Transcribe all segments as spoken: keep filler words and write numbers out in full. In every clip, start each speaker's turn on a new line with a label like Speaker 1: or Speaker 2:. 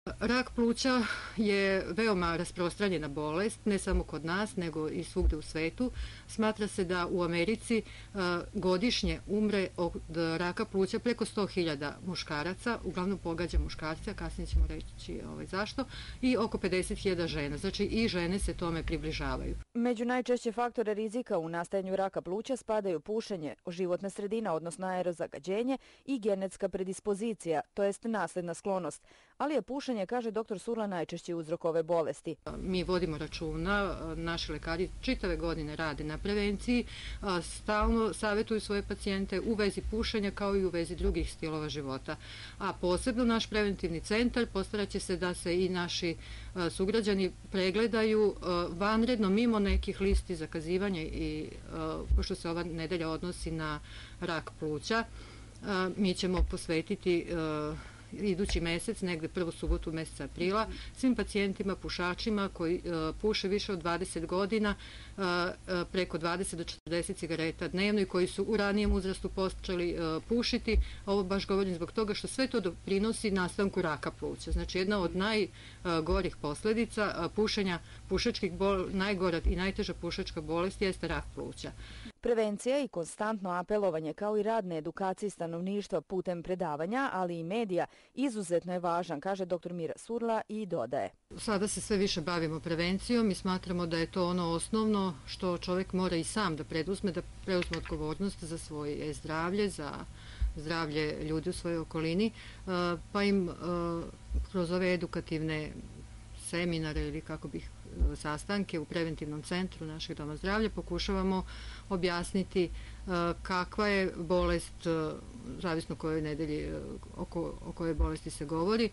Speaker 1: Rak pluća je veoma rasprostranjena bolest, ne samo kod nas, nego i svugde u svetu. Smatra se da u Americi godišnje umre od raka pluća preko sto hiljada muškaraca, uglavnom pogađa muškarce, a kasnije ćemo reći zašto, i oko pedeset hiljada žena. Znači i žene se tome približavaju.
Speaker 2: Među najčešće faktore rizika u nastajanju raka pluća spadaju pušenje, životna sredina, odnosno aerozagađenje i genetska predispozicija, to jest nasledna sklonost. Ali je pušenje, kaže doktor Surla, najčešći uzrok ove bolesti.
Speaker 1: Mi vodimo računa, naši lekari čitave godine rade na prevenciji, stalno savjetuju svoje pacijente u vezi pušenja kao i u vezi drugih stilova života. A posebno naš preventivni centar postaraće se da se i naši sugrađani pregledaju vanredno mimo nekih listi zakazivanja i pošto se ova nedelja odnosi na rak pluća, mi ćemo posvetiti idući mesec, negde prvu subotu meseca aprila, svim pacijentima, pušačima koji puše više od dvadeset godina, preko dvadeset do četrdeset cigareta dnevno i koji su u ranijem uzrastu počeli pušiti. Ovo baš govorim zbog toga što sve to doprinosi nastanku raka pluća. Znači jedna od najgorih posledica pušenja, pušačkih bol, najgora i najteža pušačka bolest jeste rak pluća.
Speaker 2: Prevencija i konstantno apelovanje kao i rad na edukaciji stanovništva putem predavanja, ali i medija, izuzetno je važan, kaže doktor Mira Surla i dodaje.
Speaker 1: Sada se sve više bavimo prevencijom i smatramo da je to ono osnovno što čovjek mora i sam da preduzme, da preuzme odgovornost za svoje zdravlje, za zdravlje ljudi u svojoj okolini, pa im kroz ove edukativne seminare ili kako bih sastanke u preventivnom centru našeg doma zdravlja pokušavamo objasniti kakva je bolest, zavisno kojoj nedelji oko, o kojoj bolesti se govori,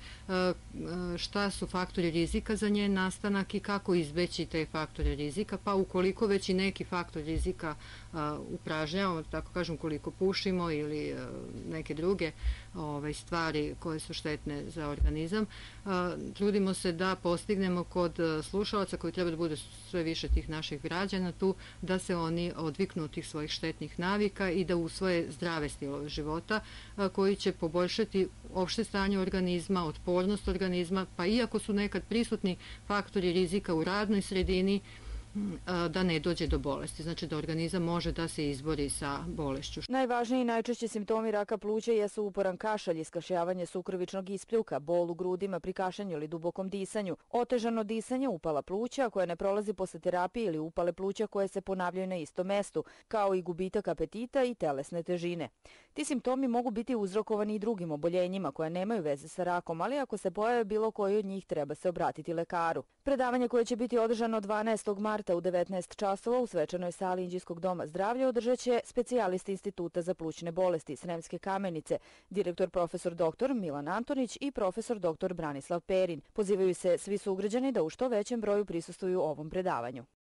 Speaker 1: šta su faktori rizika za njen nastanak i kako izbeći te faktore rizika, pa ukoliko već i neki faktor rizika upražnjavamo, tako kažem, koliko pušimo ili neke druge ovaj, stvari koje su štetne za organizam, trudimo se da postignemo kod slušalaca koji treba da bude sve više tih naših građana tu, da se oni odviknu od tih svojih štetnih navika i da usvoje zdrave stilove života koji će poboljšati opšte stanje organizma, otpornost organizma, pa iako su nekad prisutni faktori rizika u radnoj sredini, da ne dođe do bolesti, znači da organizam može da se izbori sa bolešću.
Speaker 2: Najvažniji i najčešći simptomi raka pluća jesu uporan kašalj, iskašljavanje sukrovičnog ispljuka, bol u grudima pri kašljanju ili dubokom disanju, otežano disanje, upala pluća koja ne prolazi posle terapije ili upale pluća koje se ponavljaju na istom mestu, kao i gubitak apetita i telesne težine. Ti simptomi mogu biti uzrokovani i drugim oboljenjima koja nemaju veze sa rakom, ali ako se pojave bilo koji od njih treba se obratiti lekaru. Predavanje koje će biti održano dvanaestog marta u devetnaest časova u svečanoj sali Inđijskog doma zdravlja održat će specijalisti Instituta za plućne bolesti Sremske Kamenice, direktor profesor doktor Milan Antonić i profesor doktor Branislav Perin. Pozivaju se svi sugrađani da u što većem broju prisustvuju ovom predavanju.